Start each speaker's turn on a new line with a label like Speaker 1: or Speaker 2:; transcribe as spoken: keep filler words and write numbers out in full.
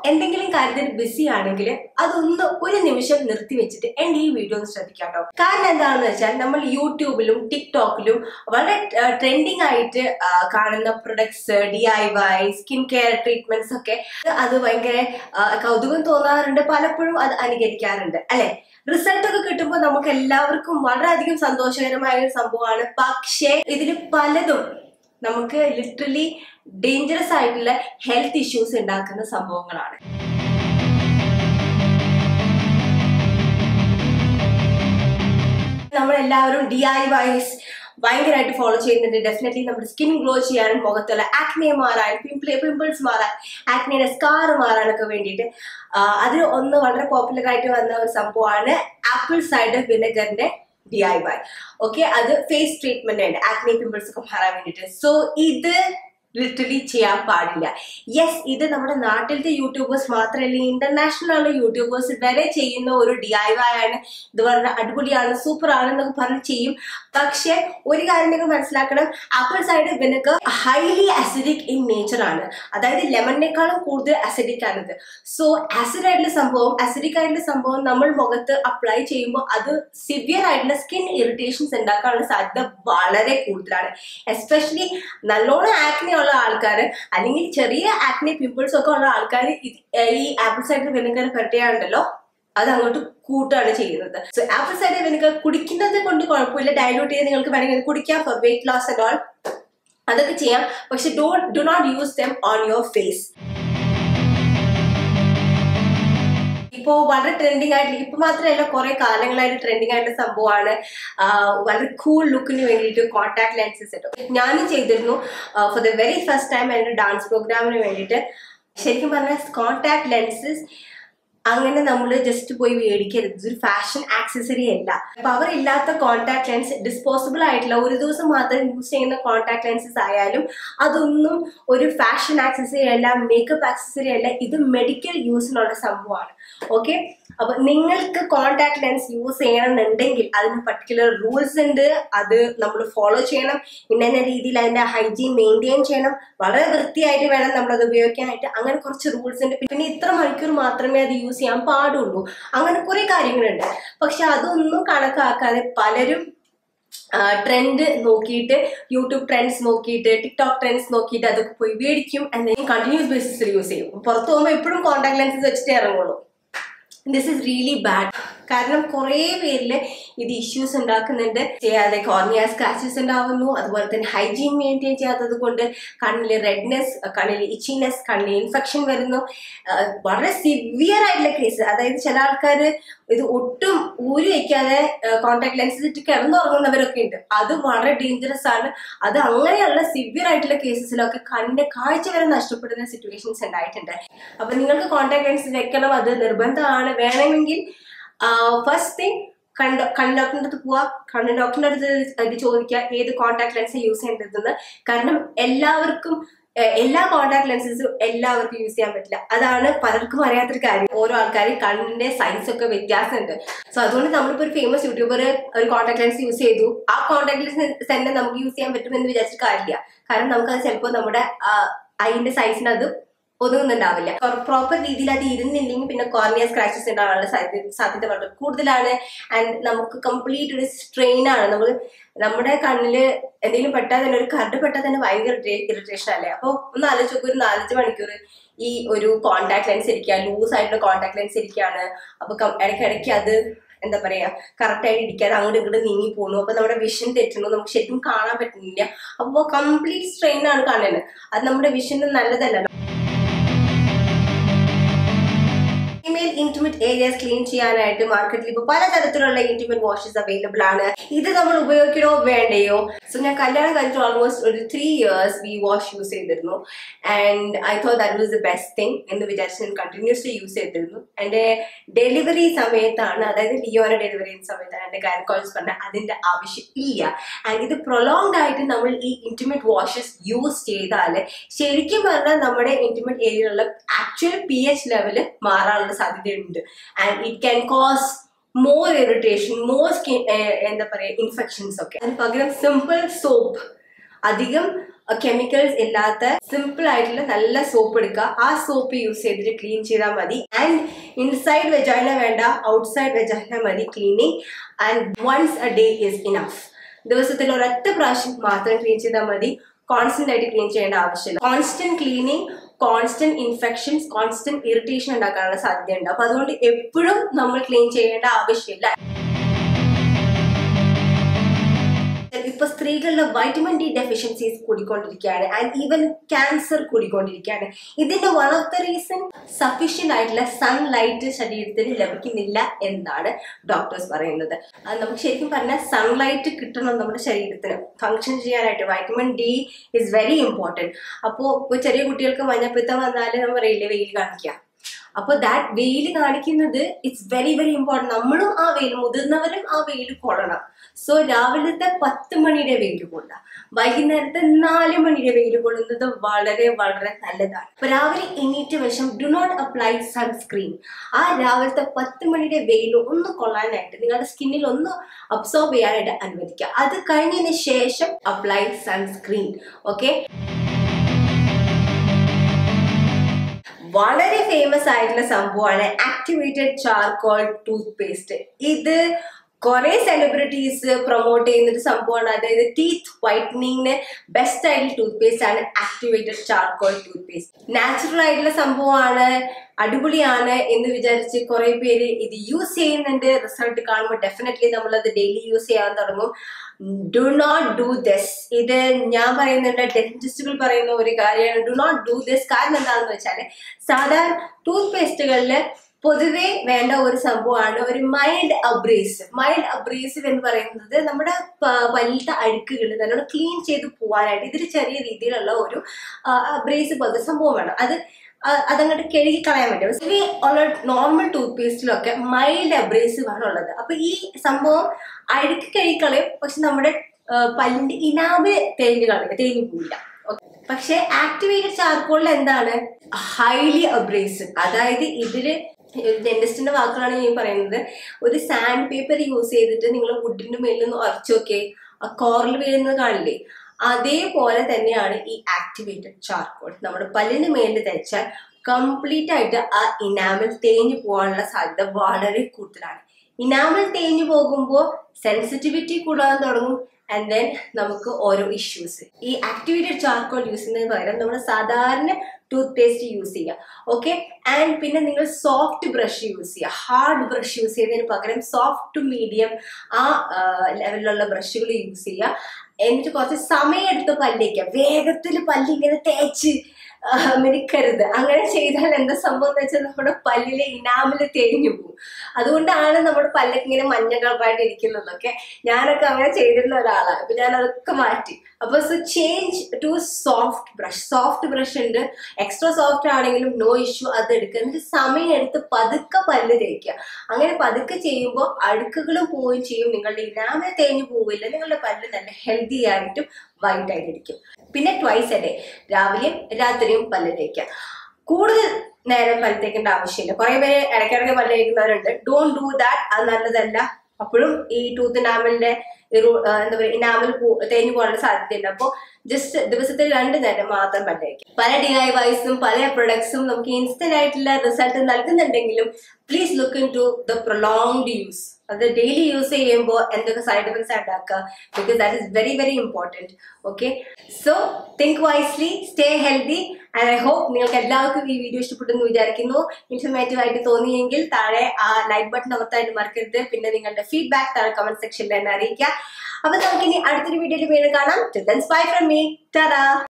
Speaker 1: എന്തെങ്കിലും കാര്യത്തിൽ ബിസി ആണെങ്കിൽ അതൊന്ന് ഒരു നിമിഷം നിർത്തി വെച്ചിട്ട് എൻ്റെ ഈ വീഡിയോ ഒന്ന് ശ്രദ്ധിക്കാം കേട്ടോ. കാരണം എന്താണെന്ന് വെച്ചാൽ നമ്മൾ യൂട്യൂബിലും ടിക്ടോക്കിലും വളരെ ട്രെൻഡിങ് ആയിട്ട് കാണുന്ന products, D I Y, skin care treatments ഒക്കെ അത് ഭയങ്കര കൗതുകം തോന്നാറുണ്ട്, പലപ്പോഴും അത് അനുകരിക്കാറുണ്ട് അല്ലെ. റിസൾട്ട് ഒക്കെ കിട്ടുമ്പോൾ നമുക്ക് എല്ലാവർക്കും വളരെയധികം സന്തോഷകരമായ ഒരു സംഭവമാണ്. പക്ഷേ ഇതിൽ പലതും നമുക്ക് ലിറ്ററലി ഡേഞ്ചറസ് ആയിട്ടുള്ള ഹെൽത്ത് ഇഷ്യൂസ് ഉണ്ടാക്കുന്ന സംഭവങ്ങളാണ്. നമ്മളെല്ലാവരും ഡി ഐ വൈസ് ഭയങ്കരമായിട്ട് ഫോളോ ചെയ്യുന്നുണ്ട്. ഡെഫിനറ്റ്ലി നമ്മുടെ സ്കിൻ ഗ്ലോ ചെയ്യാനും, മുഖത്തുള്ള ആക്നെ മാറാൻ, പിംപിൾ പിമ്പിൾസ് മാറാൻ, ആക്നെയുടെ സ്കാർ മാറാനൊക്കെ വേണ്ടിയിട്ട് അതിൽ ഒന്ന് വളരെ പോപ്പുലർ ആയിട്ട് വന്ന ഒരു സംഭവമാണ് ആപ്പിൾ സൈഡർ വിനെഗറിന്റെ ഡി ഐ വൈ. ഓക്കെ, അത് ഫേസ് ട്രീറ്റ്മെന്റ് ഉണ്ട് ആക്നെ പിമ്പിൾസ് ഒക്കെ മാറാൻ വേണ്ടിയിട്ട്. സോ ഇത് ലിറ്ററലി ചെയ്യാൻ പാടില്ല. യെസ്, ഇത് നമ്മുടെ നാട്ടിലത്തെ യൂട്യൂബേഴ്സ് മാത്രമല്ല, ഇന്റർനാഷണൽ ആയുള്ള യൂട്യൂബേഴ്സ് വരെ ചെയ്യുന്ന ഒരു ഡി ഐ വൈ ആണ്. ഇത് വളരെ അടിപൊളിയാണ്, സൂപ്പർ ആണെന്നൊക്കെ പറഞ്ഞ് ചെയ്യും. പക്ഷെ ഒരു കാര്യം നിങ്ങൾ മനസ്സിലാക്കണം, apple cider vinegar highly acidic in nature ആണ്. അതായത് ലെമണിനേക്കാളും കൂടുതൽ അസിഡിക് ആണിത്. സോ ആസിഡ് ആയിട്ടുള്ള സംഭവം, അസിഡിക് ആയിട്ടുള്ള സംഭവം നമ്മൾ മുഖത്ത് അപ്ലൈ ചെയ്യുമ്പോൾ അത് സിവിയർ ആയിട്ടുള്ള സ്കിൻ ഇറിറ്റേഷൻസ് ഉണ്ടാക്കാനുള്ള സാധ്യത വളരെ കൂടുതലാണ്. എസ്പെഷ്യലി നല്ലോണം ആക്നെ ഉള്ള ആൾക്കാർ അല്ലെങ്കിൽ ചെറിയ ആക്നെ പിമ്പിൾസ് ഒക്കെ ഉള്ള ആൾക്കാർ ഈ ആപ്പിൾ സൈഡർ വിനെഗർ പെരട്ടിയാണ്ടല്ലോ അത് അങ്ങോട്ട് കൂട്ടാണ് ചെയ്യുന്നത്. സോ ആപ്പിൾ സൈഡർ വിനെഗർ കുടിക്കുന്നത് കൊണ്ട് കുഴപ്പമില്ല, ഡൈലൂട്ട് ചെയ്ത് നിങ്ങൾക്ക് വേണമെങ്കിൽ കുടിക്കാം for weight loss and all, അതൊക്കെ ചെയ്യാം. പക്ഷെ do do not use them on your face. ഇപ്പോൾ വളരെ ട്രെൻഡിങ് ആയിട്ട്, ഇപ്പൊ മാത്രമല്ല കുറെ കാലങ്ങളായിട്ട് ട്രെൻഡിങ് ആയിട്ടുള്ള സംഭവമാണ് വളരെ കൂൾ ലുക്കിന് വേണ്ടിയിട്ട് കോൺടാക്ട് ലെൻസസ് ഇട്ടു. ഞാനും ചെയ്തിരുന്നു for the very first time എൻ്റെ ഡാൻസ് പ്രോഗ്രാമിന് വേണ്ടിയിട്ട്. ശരിക്കും പറഞ്ഞാൽ കോൺടാക്ട് ലെൻസസ് അങ്ങനെ നമ്മൾ ജസ്റ്റ് പോയി മേടിക്കരുത്, ഇതൊരു ഫാഷൻ ആക്സസറി അല്ല. പവർ ഇല്ലാത്ത കോൺടാക്ട് ലെൻസ്, ഡിസ്പോസിബിൾ ആയിട്ടുള്ള ഒരു ദിവസം മാത്രം യൂസ് ചെയ്യുന്ന കോൺടാക്ട് ലെൻസസ് ആയാലും അതൊന്നും ഒരു ഫാഷൻ ആക്സസറി അല്ല, മേക്കപ്പ് ആക്സസറി അല്ല, ഇത് മെഡിക്കൽ യൂസിനുള്ള സംഭവമാണ്. ഓക്കെ, അപ്പൊ നിങ്ങൾക്ക് കോൺടാക്ട് ലെൻസ് യൂസ് ചെയ്യണമെന്നുണ്ടെങ്കിൽ അതിന് പർട്ടിക്കുലർ റൂൾസ് ഉണ്ട്, അത് നമ്മൾ ഫോളോ ചെയ്യണം. ഇന്ന രീതിയിൽ അതിന്റെ ഹൈജീൻ മെയിൻറ്റെയിൻ ചെയ്യണം, വളരെ വൃത്തിയായിട്ട് വേണം നമ്മളത് ഉപയോഗിക്കാനായിട്ട്. അങ്ങനെ കുറച്ച് റൂൾസ് ഉണ്ട്. പിന്നെ ഇത്ര മണിക്കൂർ മാത്രമേ അത് യൂസ് ചെയ്യാൻ പാടുള്ളൂ, അങ്ങനെ കുറെ കാര്യങ്ങളുണ്ട്. പക്ഷെ അതൊന്നും കണക്കാക്കാതെ പലരും ട്രെൻഡ് നോക്കിയിട്ട്, യൂട്യൂബ് ട്രെൻഡ്സ് നോക്കിയിട്ട്, ടിക്ടോക്ക് ട്രെൻഡ്സ് നോക്കിയിട്ട് അതൊക്കെ പോയി മേടിക്കും, എന്തെങ്കിലും കണ്ടിന്യൂസ് ബേസിസിൽ യൂസ് ചെയ്യും. പുറത്ത് പോകുമ്പോൾ എപ്പോഴും കോൺടാക്ട് ലെൻസസ് വെച്ചിട്ടേ ഇറങ്ങുള്ളൂ. This is really bad. കാരണം കുറെ പേരില് ഇത് ഇഷ്യൂസ് ഉണ്ടാക്കുന്നുണ്ട്. ചെയ്യാതെ കോർണിയ സ്ക്രാച്ചസ് ഉണ്ടാവുന്നു, അതുപോലെ തന്നെ ഹൈജീൻ മെയിൻറ്റെയിൻ ചെയ്യാത്തത് കൊണ്ട് കണ്ണില് റെഡ്നെസ്, കണ്ണില് ഇച്ചിനെസ്, കണ്ണിൽ ഇൻഫെക്ഷൻ വരുന്നു. വളരെ സിവിയർ ആയിട്ടുള്ള കേസ്, അതായത് ചില ആൾക്കാർ ഇത് ഒട്ടും ഊരി വയ്ക്കാതെ കോൺടാക്ട് ലെൻസസ് ഇട്ട് കിടന്നുറങ്ങുന്നവരൊക്കെ ഉണ്ട്. അത് വളരെ ഡേഞ്ചറസ് ആണ്. അത് അങ്ങനെയുള്ള സിവിയർ ആയിട്ടുള്ള കേസസിലൊക്കെ കണ്ണിന്റെ കാഴ്ച വരെ നഷ്ടപ്പെടുന്ന സിറ്റുവേഷൻസ് ഉണ്ടായിട്ടുണ്ട്. അപ്പൊ നിങ്ങൾക്ക് കോൺടാക്ട് ലെൻസ് വെക്കണം, അത് നിർബന്ധമാണ്. വേണമെങ്കിൽ ഫസ്റ്റ് തിങ് കണ്ണ് കണ്ണ് ഡോക്ടറിൻ്റെ അടുത്ത് പോവാ, കണ്ണ് ഡോക്ടറിൻ്റെ അടുത്ത് ഇത് ചോദിക്കുക ഏത് കോൺടാക്ട് ലെൻസ് യൂസ് ചെയ്യേണ്ടതെന്ന്. കാരണം എല്ലാവർക്കും എല്ലാ കോൺടാക്ട് ലെൻസസും എല്ലാവർക്കും യൂസ് ചെയ്യാൻ പറ്റില്ല. അതാണ് പലർക്കും അറിയാത്തൊരു കാര്യം. ഓരോ ആൾക്കാരും കണ്ണിന്റെ സൈസ് ഒക്കെ വ്യത്യാസമുണ്ട്. സോ അതുകൊണ്ട് നമ്മളിപ്പോ ഒരു ഫേമസ് യൂട്യൂബർ ഒരു കോൺടാക്ട് ലെൻസ് യൂസ് ചെയ്തു, ആ കോൺടാക്ട് ലെൻസ് തന്നെ നമുക്ക് യൂസ് ചെയ്യാൻ പറ്റുമെന്ന് വിചാരിച്ചിട്ട് കാര്യമില്ല. കാരണം നമുക്കത് ചിലപ്പോൾ നമ്മുടെ അതിന്റെ സൈസിന് അത് ഒതുങ്ങുന്നുണ്ടാവില്ല. പ്രോപ്പർ രീതിയിൽ അത് ഇരുന്നില്ലെങ്കിൽ പിന്നെ കോർണിയ സ്ക്രാച്ചസ് ഉണ്ടാവാനുള്ള സാധ്യത സാധ്യത വളരെ കൂടുതലാണ്. ആൻഡ് നമുക്ക് കംപ്ലീറ്റ് ഒരു സ്ട്രെയിൻ ആണ്. നമ്മൾ നമ്മുടെ കണ്ണില് എന്തെങ്കിലും പെട്ടാൽ തന്നെ, ഒരു കരട് പെട്ടാൽ തന്നെ ഭയങ്കര ഇറിറ്റേഷൻ അല്ലേ. അപ്പോൾ ഒന്ന് ആലോചിച്ച് നോക്കുക, ഒരു നാലഞ്ച് മണിക്കൂർ ഈ ഒരു കോൺടാക്ട് ലെൻസ് ഇരിക്കുക, ലൂസ് ആയിട്ടുള്ള കോൺടാക്ട് ലെൻസ് ഇരിക്കുകയാണ്. അപ്പൊ ഇടയ്ക്കിടയ്ക്ക് അത് എന്താ പറയാ കറക്റ്റ് ആയിട്ട് ഇരിക്കാതെ അങ്ങോട്ട് ഇങ്ങോട്ട് നീങ്ങി പോകുന്നു. അപ്പൊ നമ്മുടെ വിഷൻ തെറ്റുന്നു, നമുക്ക് ശരിക്കും കാണാൻ പറ്റുന്നില്ല. അപ്പോൾ കംപ്ലീറ്റ് സ്ട്രെയിൻ ആണ് കാണുന്നത്. അത് നമ്മുടെ വിഷന് നല്ലതല്ലല്ലോ. ഫീമെയിൽ ഇന്റിമേറ്റ് ഏരിയാസ് ക്ലീൻ ചെയ്യാനായിട്ട് മാർക്കറ്റിൽ ഇപ്പോൾ പലതരത്തിലുള്ള ഇന്റിമേറ്റ് വാഷസ് അവൈലബിൾ ആണ്. ഇത് നമ്മൾ ഉപയോഗിക്കണോ വേണ്ടയോ? സോ ഞാൻ കല്യാണം കഴിഞ്ഞിട്ട് ഓൾമോസ്റ്റ് ഒരു three years V Wash use ചെയ്തിരുന്നു. And I thought that was the best thing എന്ന് വിചാരിച്ച് ഞാൻ കണ്ടിന്യൂസ്ലി യൂസ് ചെയ്തിരുന്നു. എൻ്റെ ഡെലിവറി സമയത്താണ്, അതായത് ലിയോനെ ഡെലിവറി ചെയ്യുന്ന സമയത്താണ് എൻ്റെ ഗൈനക്കോളജിസ്റ്റ് പറഞ്ഞത് അതിൻ്റെ ആവശ്യം ഇല്ല. ആൻഡ് ഇത് പ്രൊലോങ്ഡ് ആയിട്ട് നമ്മൾ ഈ ഇന്റിമേറ്റ് വാഷസ് യൂസ് ചെയ്താൽ ശരിക്കും പറഞ്ഞാൽ നമ്മുടെ ഇന്റിമേറ്റ് ഏരിയയിലുള്ള ആക്ച്വൽ പി എച്ച് ലെവല് മാറാനുള്ള സാധ്യതയുണ്ട്. And it can cause more irritation, more skin എന്താ പറയുക ഇൻഫെക്ഷൻസ് ഒക്കെ. അതിന് പകരം സിമ്പിൾ സോപ്പ്, അധികം കെമിക്കൽസ് ഇല്ലാത്ത സിമ്പിൾ ആയിട്ടുള്ള നല്ല സോപ്പ് എടുക്കുക. ആ സോപ്പ് യൂസ് ചെയ്തിട്ട് ക്ലീൻ ചെയ്താൽ മതി. ആൻഡ് ഇൻസൈഡ് വെജൈന വേണ്ട, ഔട്ട്സൈഡ് വെജൈന മതി cleaning. And once a day is enough. ദിവസത്തിൽ ഒരൊറ്റ പ്രാവശ്യം മാത്രം ക്ലീൻ ചെയ്താൽ മതി. കോൺസ്റ്റന്റ് ആയിട്ട് ക്ലീൻ ചെയ്യേണ്ട ആവശ്യമില്ല. Constant cleaning constant infections, constant irritation ഉണ്ടാക്കാനുള്ള സാധ്യതയുണ്ട്. അപ്പൊ അതുകൊണ്ട് എപ്പോഴും നമ്മൾ ക്ലീൻ ചെയ്യേണ്ട ആവശ്യമില്ല. ഇപ്പൊ സ്ത്രീകളുടെ വൈറ്റമിൻ ഡി ഡെഫിഷ്യൻസീസ് കൂടിക്കൊണ്ടിരിക്കുകയാണ്. ആൻഡ് ഈവൻ ക്യാൻസർ കൂടിക്കൊണ്ടിരിക്കുകയാണ്. ഇതിന്റെ one of the reason sufficient ആയിട്ടുള്ള സൺലൈറ്റ് ശരീരത്തിന് ലഭിക്കുന്നില്ല എന്നാണ് ഡോക്ടേഴ്സ് പറയുന്നത്. അത് നമുക്ക് ശരിക്കും പറഞ്ഞാൽ സൺലൈറ്റ് കിട്ടണം നമ്മുടെ ശരീരത്തിന് ഫങ്ഷൻ ചെയ്യാനായിട്ട്. Vitamin D is very important. അപ്പോൾ ഇപ്പോൾ ചെറിയ കുട്ടികൾക്ക് മഞ്ഞപ്പിത്തം വന്നാൽ നമ്മൾ പറയില്ലേ വെയിൽ കാണിക്കുക. അപ്പൊ ദാറ്റ് വെയിൽ കാണിക്കുന്നത് ഇറ്റ്സ് വെരി വെരി ഇമ്പോർട്ടൻറ്റ്. നമ്മളും ആ വെയിൽ, മുതിർന്നവരും ആ വെയിൽ കൊള്ളണം. സോ രാവിലത്തെ പത്ത് മണിയുടെ വെയിൽ കൊള്ളുക, വൈകുന്നേരത്തെ നാല് മണിയുടെ വെയിൽ കൊള്ളുന്നത് വളരെ വളരെ നല്ലതാണ്. അപ്പൊ രാവിലെ എണീറ്റ് വശം ഡു നോട്ട് അപ്ലൈ സൺസ്ക്രീൻ. ആ രാവിലത്തെ പത്ത് മണിയുടെ വെയിൽ ഒന്ന് കൊള്ളാനായിട്ട്, നിങ്ങളുടെ സ്കിന്നിൽ ഒന്ന് അബ്സോർബ് ചെയ്യാനായിട്ട് അനുവദിക്കുക. അത് കഴിഞ്ഞതിന് ശേഷം അപ്ലൈ സൺസ്ക്രീൻ. ഓക്കെ. വളരെ ഫേമസ് ആയിട്ടുള്ള സംഭവമാണ് ആക്ടിവേറ്റഡ് ചാർക്കോൾ ടൂത്ത് പേസ്റ്റ്. ഇത് കുറെ സെലിബ്രിറ്റീസ് പ്രൊമോട്ട് ചെയ്യുന്ന ഒരു സംഭവമാണ്. അതായത് ടീത്ത് വൈറ്റനിങ്ങിന് ബെസ്റ്റ് ആയിട്ടുള്ള ടൂത്ത് പേസ്റ്റ് ആണ് activated charcoal toothpaste. Natural ആയിട്ടുള്ള സംഭവമാണ്, അടിപൊളിയാണ് എന്ന് വിചാരിച്ച് കുറെ പേര് ഇത് യൂസ് ചെയ്യുന്നുണ്ട്. റിസൾട്ട് കാണുമ്പോൾ ഡെഫിനറ്റ്ലി നമ്മളത് ഡെയിലി യൂസ് ചെയ്യാൻ തുടങ്ങും. Do not do this. ഇത് ഞാൻ പറയുന്നുണ്ട്, ഡെന്റിസ്റ്റുകൾ പറയുന്ന ഒരു കാര്യമാണ്. Do not do this. കാരണം എന്താണെന്ന് വെച്ചാൽ സാധാരണ ടൂത്ത് പേസ്റ്റുകളിൽ പൊതുവെ വേണ്ട ഒരു സംഭവമാണ് ഒരു മൈൽഡ് അബ്രേസീവ്. മൈൽഡ് അബ്രേസീവ് എന്ന് പറയുന്നത് നമ്മുടെ പല്ലിന്റെ അഴുക്കുകൾ നല്ലോണം ക്ലീൻ ചെയ്ത് പോകാനായിട്ട് ഇതിൽ ചെറിയ രീതിയിലുള്ള ഒരു അബ്രേസീവ് പോലത്തെ സംഭവം വേണം. അത് അതങ്ങോട്ട് കഴുകി കളയാൻ പറ്റും. ഇനി ഉള്ള നോർമൽ ടൂത്ത് പേസ്റ്റിലൊക്കെ മൈൽഡ് അബ്രേസീവ് ആണ് ഉള്ളത്. അപ്പൊ ഈ സംഭവം അഴുക്ക് കഴുകി കളയും, പക്ഷെ നമ്മുടെ പല്ലിന്റെ ഇനാമ് തേഞ്ഞ് കളയും, തേഞ്ഞു പോവില്ല. പക്ഷെ ആക്ടിവേറ്റഡ് ചാർക്കോളിൽ എന്താണ് ഹൈലി അബ്രേസീവ്. അതായത് ഇതില് ഡെന്റിസ്റ്റിന്റെ വാക്കുകളാണ് ഞാൻ പറയുന്നത്. ഒരു സാൻഡ് പേപ്പർ യൂസ് ചെയ്തിട്ട് നിങ്ങൾ വുഡിന്റെ മേലൊന്ന് ഉറച്ചു നോക്കേ, ആ കോറിൽ വീഴുന്നത് കാണില്ലേ, അതേപോലെ തന്നെയാണ് ഈ ആക്ടിവേറ്റഡ് ചാർക്കോൾ. നമ്മുടെ പല്ലിന് മേലിൽ തേച്ചാൽ കംപ്ലീറ്റ് ആയിട്ട് ആ ഇനാമൽ തേഞ്ഞു പോകാനുള്ള സാധ്യത വളരെ കൂടുതലാണ്. ഇനാമൽ തേഞ്ഞു പോകുമ്പോൾ സെൻസിറ്റിവിറ്റി കൂടാൻ തുടങ്ങും. ആൻഡ് ദെൻ നമുക്ക് ഓരോ ഇഷ്യൂസ്. ഈ ആക്ടിവേറ്റഡ് ചാർക്കോൾ യൂസ് ചെയ്യുന്നതിന് പകരം നമ്മൾ സാധാരണ ടൂത്ത് പേസ്റ്റ് യൂസ് ചെയ്യുക. ഓക്കെ. ആൻഡ് പിന്നെ നിങ്ങൾ സോഫ്റ്റ് ബ്രഷ് യൂസ് ചെയ്യുക. ഹാർഡ് ബ്രഷ് യൂസ് ചെയ്യുന്നതിന് പകരം സോഫ്റ്റ് ടു മീഡിയം ആ ലെവലിലുള്ള ബ്രഷുകൾ യൂസ് ചെയ്യുക. എന്നിട്ട് കുറച്ച് സമയമെടുത്ത് പല്ലിക്കുക. വേഗത്തിൽ പല്ല് ഇങ്ങനെ തേച്ച് മിനുക്കരുത്. അങ്ങനെ ചെയ്താൽ എന്താ സംഭവം എന്ന് വെച്ചാൽ നമ്മുടെ പല്ലിലെ ഇനാമില് തേഞ്ഞു പോകും. അതുകൊണ്ടാണ് നമ്മുടെ പല്ലൊക്കെ ഇങ്ങനെ മഞ്ഞ കളറായിട്ട് ഇരിക്കുന്നതൊക്കെ. ഞാനൊക്കെ അങ്ങനെ ചെയ്തിരുന്ന ഒരാളാണ്. അപ്പൊ ഞാൻ അതൊക്കെ മാറ്റി. അപ്പൊ so change to soft brush. Soft brush ഉണ്ട്, എക്സ്ട്രാ സോഫ്റ്റ് ആണെങ്കിലും നോ ഇഷ്യൂ. അത് എടുക്കുക. എന്നിട്ട് സമയം എടുത്ത് പതുക്കെ പല്ല് തേക്കുക. അങ്ങനെ പതുക്കെ ചെയ്യുമ്പോൾ അഴുക്കുകളും പോവുകയും ചെയ്യും, നിങ്ങളുടെ ഇനാമിൽ തേഞ്ഞു പോവില്ല, നിങ്ങളുടെ പല്ല് നല്ല ഹെൽത്തി ആയിട്ടും വൈറ്റ് ആയിട്ടിരിക്കും. പിന്നെ ട്വൈസ് എ ഡേ, രാവിലെയും രാത്രിയും പല്ല് തേക്കുക. കൂടുതൽ നേരം പല്ല് തേക്കേണ്ട ആവശ്യമില്ല. കുറെ പേര് ഇടയ്ക്കിടയ്ക്ക് പല്ല് തേക്കുന്നവരുണ്ട്. Don't do that. അത് നല്ലതല്ല. അപ്പോഴും ഈ ടൂത്ത് ഇനാമലിന്റെ എന്താ പറയുക ഇനാമൽ തേഞ്ഞു പോകാനുള്ള സാധ്യതയുണ്ട്. അപ്പോൾ ജസ്റ്റ് ദിവസത്തിൽ രണ്ട് നേരം മാത്രം പല്ല് തേക്കുക. പല ഡി ഐ വൈസും പല പ്രൊഡക്ട്സും നമുക്ക് ഇൻസ്റ്റന്റ് ആയിട്ടുള്ള റിസൾട്ട് നൽകുന്നുണ്ടെങ്കിലും please look into the prolonged use. അത് ഡെയിലി യൂസ് ചെയ്യുമ്പോൾ എന്തൊക്കെ സൈഡ് എഫക്ട്സ് ഉണ്ടാക്കുക, because that is very very important. Okay. So think wisely, stay healthy. And I hope നിങ്ങൾക്ക് എല്ലാവർക്കും ഈ വീഡിയോ ഇഷ്ടപ്പെട്ടെന്ന് വിചാരിക്കുന്നു. ഇൻഫർമേറ്റീവ് ആയിട്ട് തോന്നിയെങ്കിൽ താഴെ ആ ലൈക്ക് ബട്ടൺ അമർത്തായിട്ട് മറക്കരുത്. പിന്നെ നിങ്ങളുടെ ഫീഡ്ബാക്ക് താഴെ കമന്റ് സെക്ഷനിൽ എന്നെ അറിയിക്കുക. അപ്പൊ നമുക്കിനി അടുത്തൊരു വീഡിയോയിൽ വീണ്ടും കാണാം. Till then, bye from me. Ta-da!